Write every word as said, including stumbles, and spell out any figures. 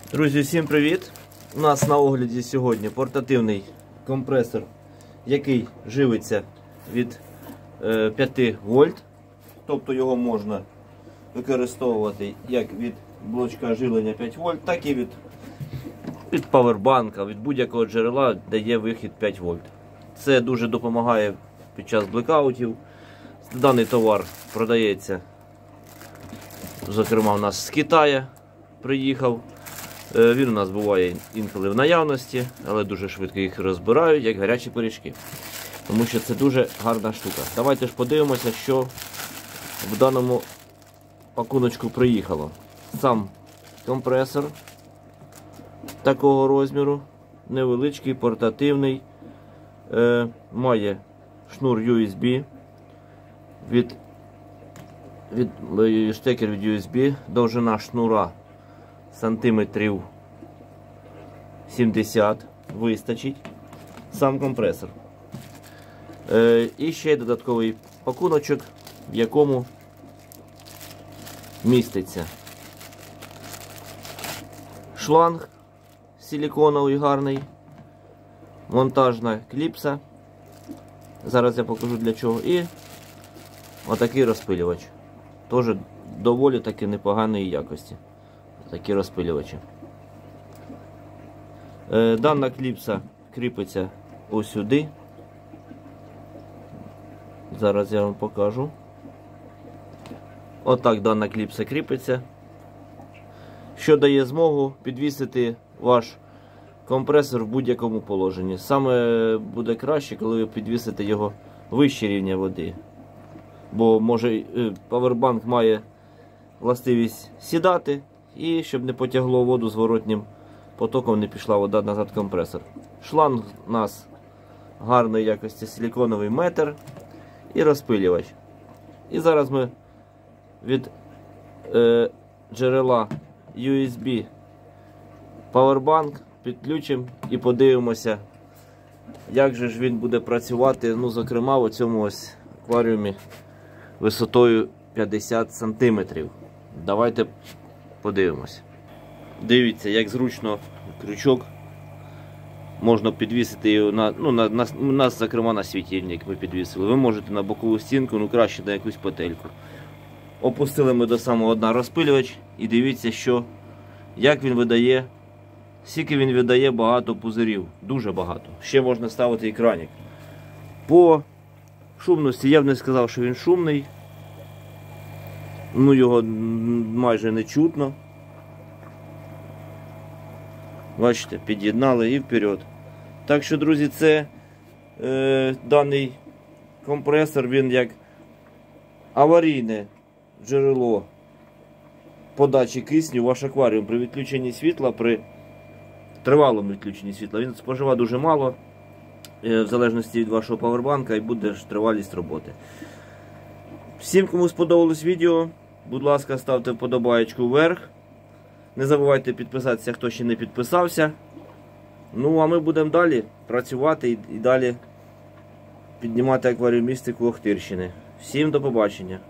Друзі, всім привіт! У нас на огляді сьогодні портативний компресор, який живиться від е, п'яти вольт. Тобто його можна використовувати як від блочка живлення п'ять вольт, так і від, від павербанка, від будь-якого джерела, де є вихід п'ять вольт. Це дуже допомагає під час блекаутів. Даний товар продається, зокрема, у нас з Китаю приїхав. Він у нас буває інколи в наявності, але дуже швидко їх розбирають, як гарячі пиріжки. Тому що це дуже гарна штука. Давайте ж подивимося, що в даному пакуночку приїхало. Сам компресор такого розміру, невеличкий, портативний, е, має шнур ю ес бі, від, від, штекер від ю ес бі, довжина шнура сантиметрів сімдесят, вистачить сам компресор. Е, і ще додатковий пакуночок, в якому міститься шланг силіконовий гарний, монтажна кліпса, зараз я покажу для чого, і отакий розпилювач, теж доволі таки непоганої якості. Такі розпилювачі. Е, дана кліпса кріпиться ось сюди. Зараз я вам покажу. Отак дана кліпса кріпиться, що дає змогу підвісити ваш компресор в будь-якому положенні. Саме буде краще, коли ви підвісите його вище рівня води. Бо може павербанк має властивість сідати, і щоб не потягло воду зворотнім потоком, не пішла вода назад в компресор. Шланг у нас гарної якості силіконовий метр і розпилювач. І зараз ми від е, джерела ю ес бі павербанк підключимо і подивимося, як же ж він буде працювати, ну, зокрема, в цьому ось акваріумі висотою п'ятдесят сантиметрів. Давайте подивимось. Дивіться, як зручно крючок можна підвісити його на, ну, на, на, у нас, зокрема, на світильник ми підвісили. Ви можете на бокову стінку, ну краще на якусь петельку. Опустили ми до самого дна розпилювач і дивіться, що, як він видає, скільки він видає багато пузирів, дуже багато. Ще можна ставити і краник. По шумності я б не сказав, що він шумний. Ну, його майже не чутно. Бачите, під'єднали і вперед. Так що, друзі, це е, даний компресор, він як аварійне джерело подачі кисню в ваш акваріум. При відключенні світла, при тривалому відключенні світла, він споживає дуже мало, е, в залежності від вашого павербанка, і буде ж тривалість роботи. Всім, кому сподобалось відео, будь ласка, ставте вподобаєчку вверх. Не забувайте підписатися, хто ще не підписався. Ну, а ми будемо далі працювати і далі піднімати акваріумістику Охтирщини. Всім до побачення.